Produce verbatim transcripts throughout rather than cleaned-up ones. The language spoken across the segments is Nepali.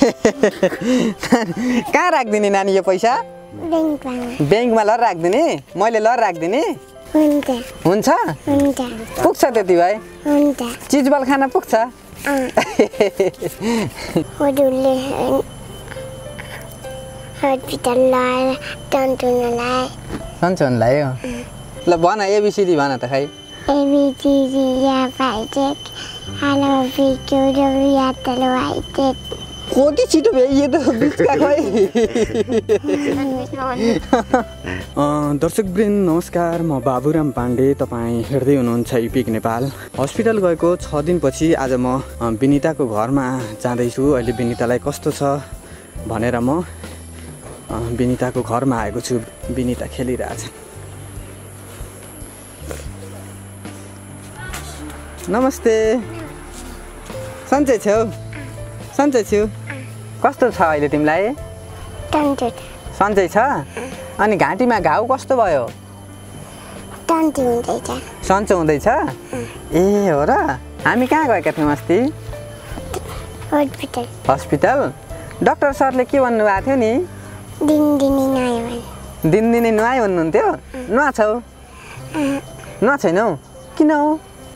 कहाँ राख्दिने नानी यो पैसा? ब्याङ्कमा। ब्याङ्कमा लर राख्दिने? मैले लर राख्दिने? हुन्छ। हुन्छ? हुन्छ। पुग्छ त्यति भए? हुन्छ। चिजबल खान पुग्छ? हजुरले हस्पिटल लाएर टन्टुनलाई टन्टुनलाई हो? ल भन एबिसिडी भन त खै। एबिसिडी या फाइटेक हेलो बिटु डब्लुया तलो वाइटेक कति छिटो भयो यो त बिचका खै। दर्शकवृन्द नमस्कार, म बाबुराम पाण्डे। तपाईँ हेर्दै हुनुहुन्छ इपिक नेपाल। हस्पिटल गएको छ दिनपछि आज म बिनिताको घरमा जाँदैछु। अहिले बिनितालाई कस्तो छ भनेर म बिनिताको घरमा आएको छु। बिनिता खेलिरहेछ। नमस्ते। सन्चै छौ? सन्चै छु। कस्तो छ अहिले तिमीलाई? सन्चै छ? अनि घाँटीमा घाउ कस्तो भयो? सन्चो हुँदैछ? ए हो र? हामी कहाँ गएका थियौँ अस्ति? हस्पिटल। हस्पिटल? डाक्टर सरले के भन्नुभएको थियो नि? दिनदिनै नुहायो भने। दिनदिनै नुहायो भन्नुहुन्थ्यो? नुहा छौ? नुहा छैनौ? किन हौ?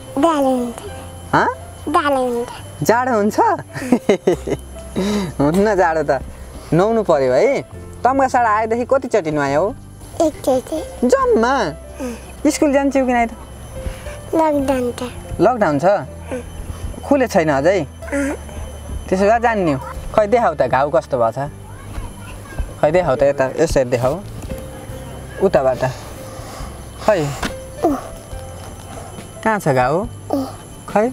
जाडो हुन्छ? हुन्न जाडो त नुहाउनु पर्यो है। तम्कासाड आएदेखि कतिचोटि नुहायौ? एकचोटि। जम्मा? स्कुल जान्छौ कि नै त? लकडाउन छ। लकडाउन छ? खुले छैन अझै? त्यसो भए जान्ने हो। खै देखाउ त घाउ कस्तो भएको छ? खै देखाउ त, यता यसरी देखाउ, उताबाट। खै कहाँ छ घाउ? खै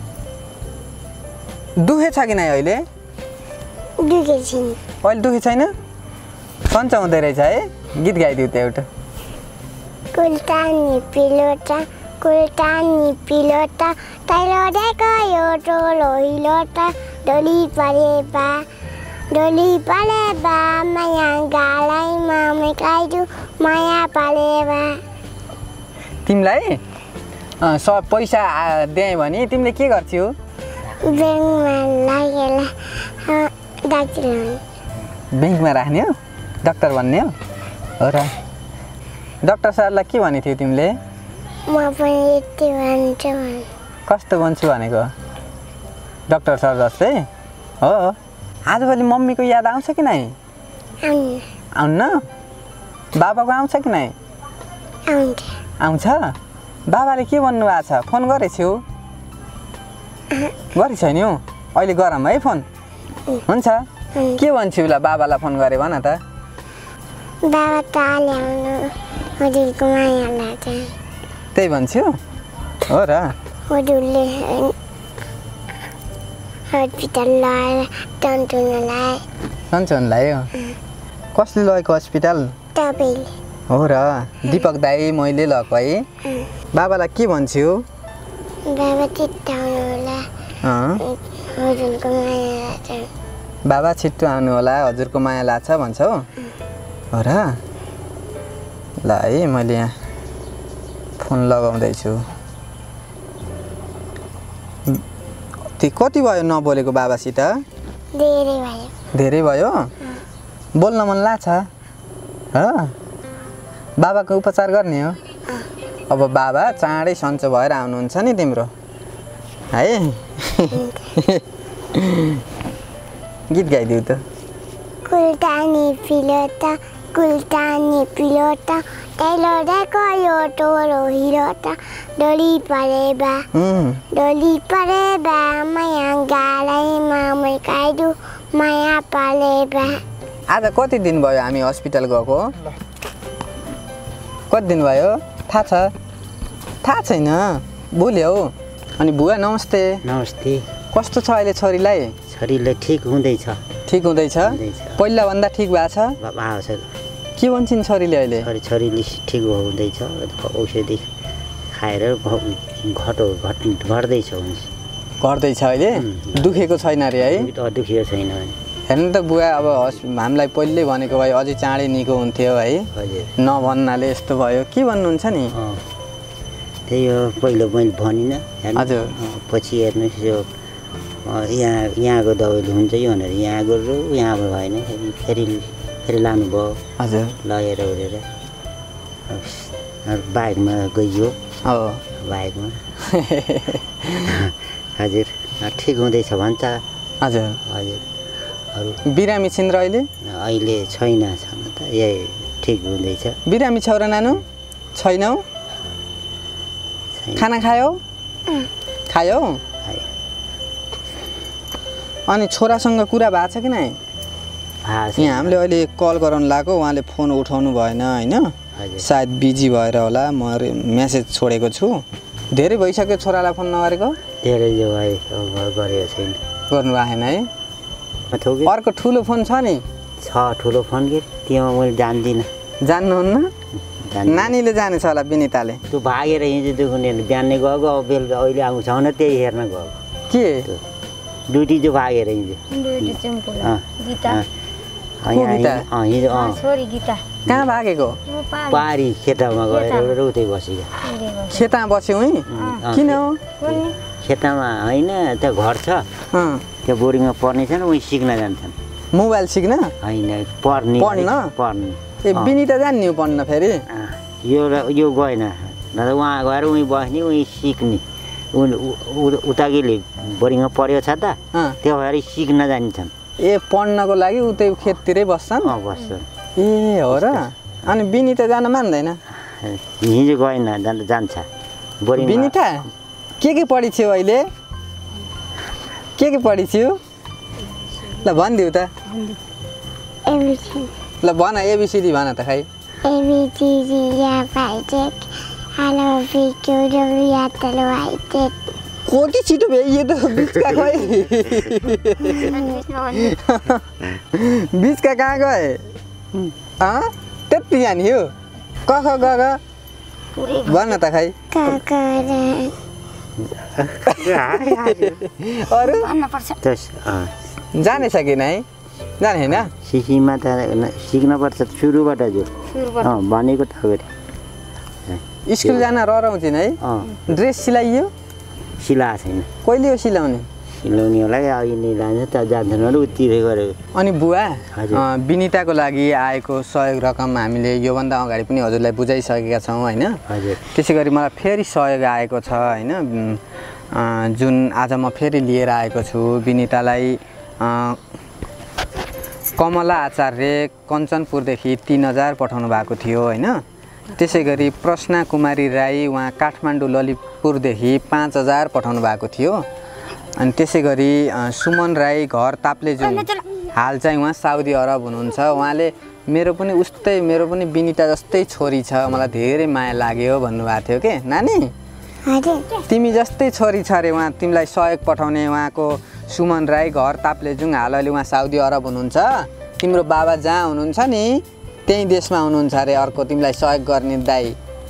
दुखे छ कि नै अहिले? दुखे छैन। अहिले दुखे छैन? सन्चो हुँदै रहेछ है? गीत गाइदिउ त एउटा। कुल्टानी पिलोटा कुल्टानी पिलोटा तैलो देखो यो टोलो हिलोटा डोली परेबा डोली परेबा माया गालैमा मेकाइदु माया पालेबा। तिमीलाई सब पैसा दिएँ भने तिमीले के गर्छौ? ब्याङ्कमा लागेर डाक्टर हुने। ब्याङ्कमा राख्ने हो? डाक्टर भन्ने हो? हो र? डाक्टर सरलाई के भनेको थियौ तिमीले? म पनि यति भन्छु। कस्तो भन्छु भनेको? डाक्टर सर जस्तै हो? आजभोलि मम्मीको याद आउँछ कि नै? आउन्न? बाबाको आउँछ कि नै? आउँछ। बाबाले के भन्नुभएको छ? फोन गरेछौ? गरे छैन? अहिले गरौँ है फोन? हुन्छ। के भन्छु ल बाबालाई फोन गरे भन त? बाबा त ल्याउनु हजुरको माया लाग्छ। त्यही भन्छु? हो र? हजुरले हस्पिटल लाएर टन्टुनलाई। टन्टुनलाई हो? कसले लगेको हस्पिटल? तपाईँले। हो र? दिपक दाई मैले लगेको है? बाबालाई के भन्छु? बाबा छिट्टो आउनु होला, हजुरको माया लाग्छ। बाबा छिट्टो आउनु होला, हजुरको माया लाग्छ भन्छौ? हो र? ल है मैले यहाँ फोन लगाउँदैछु। त्यो कति भयो नबोलेको बाबासित? धेरै भयो। धेरै भयो? बोल्न मन लाग्छ? हो? बाबाको उपचार गर्ने हो? अब बाबा चाँडै सन्चो भएर आउनुहुन्छ नि तिम्रो है? गीत गाइदिउ त। कुल्टानी पिलोटा कुल्टानी पिलोटा तैलो देखो यो टोलो हिलोटा डोली परेबा डोली परेबा माया गालैमा मेकाइदु माया पालेबा। आज कति दिन भयो हामी हस्पिटल गएको? कति दिन भयो थाहा छ? थाहा छैन? भुल्यौ? अनि बुवा नमस्ते। नमस्ते। कस्तो छ अहिले छोरीलाई? छोरीलाई ठिक हुँदैछ। ठिक हुँदैछ? पहिला भन्दा ठिक भएको छ? भएको छ। के भन्छन् छोरीले अहिले? छोरी छोरीले ठिक हुँदैछ। औषधि खाएर घटो घट घट्दैछ। घट्दैछ अहिले? दुखेको छैन अरे है? दुखेको छैन। हेर्नु त बुवा, अब हामीलाई पहिल्यै भनेको भए अझै चाँडै निको हुन्थ्यो है? नभन्नाले यस्तो भयो। के भन्नुहुन्छ नि? त्यही हो, पहिलो मैले भनिनँ। हजुर। पछि हेर्नुहोस् यो यहाँ यहाँको दबाईले हुन्छ कि भनेर यहाँ गएर यहाँबाट भएन फेरि फेरि फेरि लानुभयो हजुर लगेर उडेर बाइकमा गइयो हो बाइकमा हजुर ठिक हुँदैछ भन्छ हजुर हजुर अरू बिरामी छिन् र अहिले अहिले छैन छन त यही ठिक हुँदैछ बिरामी छौ र नानु छैनौ खाना खायौ खायौ अनि छोरासँग कुरा भएको छ कि नै यहाँ हामीले अहिले कल गराउनु लाग्यो उहाँले फोन उठाउनु भएन होइन सायद बिजी भएर होला म मेसेज छोडेको छु धेरै भइसक्यो छोरालाई फोन नगरेको धेरै जो गरेको छैन गर्नु भएन है अर्को ठुलो फोन छ नि छ ठुलो फोन कि त्यो मैले जान्दिनँ जान्नुहुन्न नानीले जानेछ होला बिनिताले त्यो भागेर हिजो दुख्ने बिहानै गएको अब बेलुका अहिले आउँछ भने त्यही हेर्न गएको के ड्युटी जो भागेर हिजो हिजो कहाँ भागेको पारी खेतमा गएर उतै बसेको खेतमा बस्यो है किन हो खेतमा होइन त्यो घर छ त्यो बोर्डिङमा पढ्ने छन् उहीँ सिक्न जान्छन् मोबाइल सिक्न होइन पढ्ने पढ्न पढ्ने ए बिनिता जान्ने हो पढ्न फेरि यो यो गएन नत्र उहाँ गएर उहीँ बस्ने उहीँ सिक्ने उताकिले बोर्डिङमा पढ्यो छ त त्यो भएर सिक्न जान्छन् ए पढ्नको लागि उतै खेततिरै बस्छन् बस्छन् ए हो र अनि बिनिता जान मान्दैन हिजो गएन जान्छ जान्छ बोर्डिङ बिनिता के के पढिछ्यौ अहिले के के पढिछ्यौ ल भनिदिऊ त ल भन एबिसिडी भन त खै एबिसिडी या फाइटेक हेलो भिक्टोरिया यातलो आइटेक कति छिटो भयो त बिचका गए बिचका कहाँ गए अँ त्यति जानियो क ख ग ग भन त खै अरू जानेछ कि नै जाने होइन सिक्किममा त सिक्नुपर्छ सुरुबाट जो भनेको त स्कुल जान रराउँछिन् है ड्रेस सिलाइयो सिलाएको छैन कहिले हो सिलाउने सिलाउने होला अहिले लान्छ त जान्छन् भने उत्तिरै गरेको अनि बुवा बिनिताको लागि आएको सहयोग रकम हामीले योभन्दा अगाडि पनि हजुरलाई बुझाइसकेका छौँ होइन त्यसै गरी मलाई फेरि सहयोग आएको छ होइन जुन आज म फेरि लिएर आएको छु बिनितालाई कमला आचार्य कञ्चनपुरदेखि तिन हजार पठाउनु भएको थियो होइन त्यसै गरी प्रश्ना कुमारी राई उहाँ काठमाडौँ ललितपुरदेखि पाँच हजार पठाउनु भएको थियो अनि त्यसै गरी सुमन राई घर ताप्लेजुङ हाल चाहिँ उहाँ साउदी अरब हुनुहुन्छ उहाँले मेरो पनि उस्तै मेरो पनि बिनिता जस्तै छोरी छ मलाई धेरै माया लाग्यो भन्नुभएको थियो के नानी तिमी जस्तै छोरी छ अरे उहाँ तिमीलाई सहयोग पठाउने उहाँको सुमन राई घर ताप्लेजुङ हाल अहिले उहाँ साउदी अरब हुनुहुन्छ तिम्रो बाबा जहाँ हुनुहुन्छ नि त्यही देशमा हुनुहुन्छ अरे अर्को तिमीलाई सहयोग गर्ने दाइ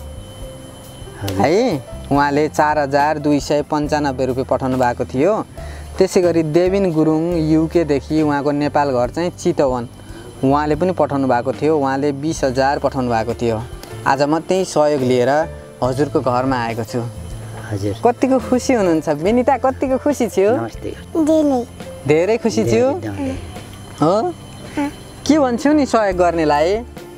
है उहाँले चार हजार दुई सय पन्चानब्बे रुपियाँ पठाउनु भएको थियो त्यसै गरी देविन गुरुङ युकेदेखि उहाँको नेपाल घर चाहिँ चितवन उहाँले पनि पठाउनु भएको थियो उहाँले बिस हजार पठाउनु भएको थियो आज म त्यही सहयोग लिएर हजुरको घरमा आएको छु हजुर कतिको खुसी हुनुहुन्छ बिनिता कतिको खुसी छु धेरै खुसी छु हो के भन्छु नि सहयोग गर्नेलाई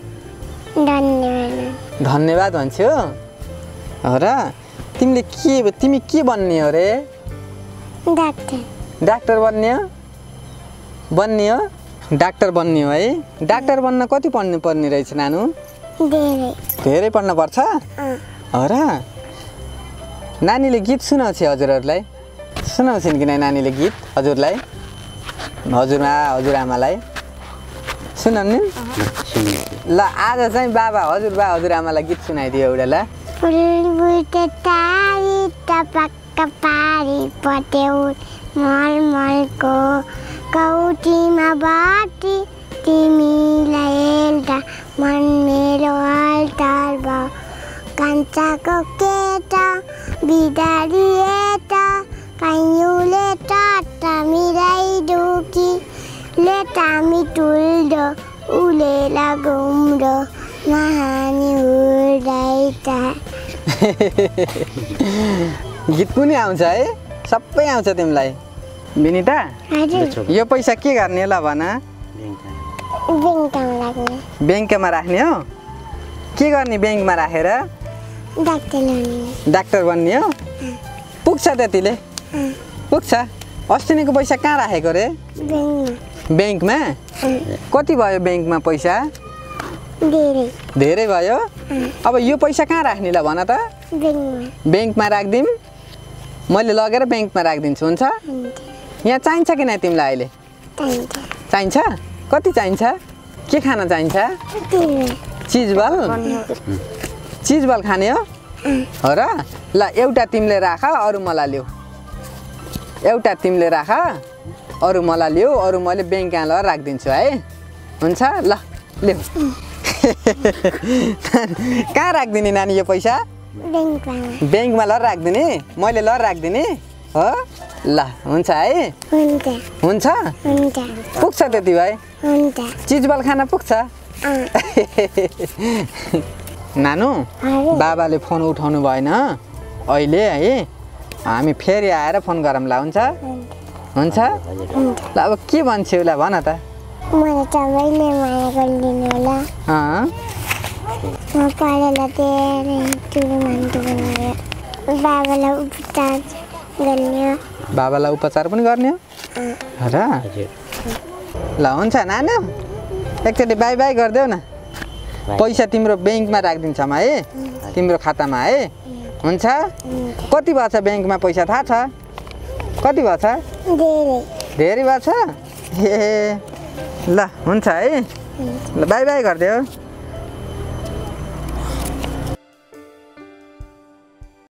धन्यवाद धन्यवाद भन्छु हो र तिमीले के तिमी के बन्ने हो रे डाक्टर डाक्टर बन्ने हो बन्ने हो डाक्टर बन्ने हो है डाक्टर बन्न कति पढ्नु पर्ने रहेछ नानु धेरै धेरै पढ्नु पर्छ हो र नानीले गीत सुनाउँछ हजुरहरूलाई सुनाउँछिन् कि नानीले गीत हजुरलाई हजुरमा हजुरआमालाई सुनाउनु ल आज चाहिँ बाबा हजुरबा हजुरआमालाई गीत सुनाइदियो एउटा ल फुलबुटे तारी टपक्क पारी पट्याउ मलमलको कौटीमा बाटी तिमीलाई हेर्दा मन मेरो हल्ताल भयो कान्छाको केटा बिदारी एटा काइयुले टाटा मिराई डुकी लेटामी टुल्दो उलेला घुम्दो महानी उडाइता गीत पनि आउँछ है सबै आउँछ तिमीलाई बिनिता हजुर यो पैसा के गर्ने ल भन ब्याङ्कमा राख्ने ब्याङ्कमा राख्ने हो के गर्ने ब्याङ्कमा राखेर डाक्टर लाने डाक्टर बन्ने हो पुग्छ त्यतिले पुग्छ अस्तिनीको पैसा कहाँ राखेको रे ब्याङ्कमा ब्याङ्कमा कति भयो ब्याङ्कमा पैसा धेरै धेरै भयो अब यो पैसा कहाँ राख्ने ल भन त ब्याङ्कमा ब्याङ्कमा राखिदिउँ मैले लगेर ब्याङ्कमा राखिदिन्छु हुन्छ यहाँ चाहिन्छ कि नै तिमीलाई अहिले चाहिन्छ चाहिन्छ कति चाहिन्छ के खान चाहिन्छ चिजबल चिजबल खाने हो हो र ल एउटा तिमीले राख अरू मलाई ल्याऊ एउटा तिमीले राख अरू मलाई ल्याऊ अरू मैले ब्याङ्कमा लगेर राखिदिन्छु है हुन्छ ल ल्याऊ कहाँ राखिदिने नानी यो पैसा ब्याङ्कमा ब्याङ्कमा लगेर राखिदिने मैले लगेर राखिदिने हो ल हुन्छ है हुन्छ हुन्छ हुन्छ पुग्छ त्यति भए हुन्छ चिजबल खान पुग्छ नानु बाबाले फोन उठाउनु भएन अहिले है हामी फेरि आएर फोन गरौँला हुन्छ हुन्छ ल अब के भन्छौ ल भन त मलाई सबैले माया गरिदिनु होला अँ म पढेर धेरै ठुलो मान्छे बनेर बाबालाई उपचार गर्ने हो बाबालाई उपचार पनि गर्ने हो र ल हुन्छ नानु एकचोटि बाई बाई गरिदेऊ न पैसा तिम्रो ब्याङ्कमा राखिदिन्छमा है तिम्रो खातामा है हुन्छ कति भएको छ ब्याङ्कमा पैसा थाहा छ कति भएको छ धेरै धेरै भएको छ ए ल हुन्छ है ल बाई बाई गरिदेऊ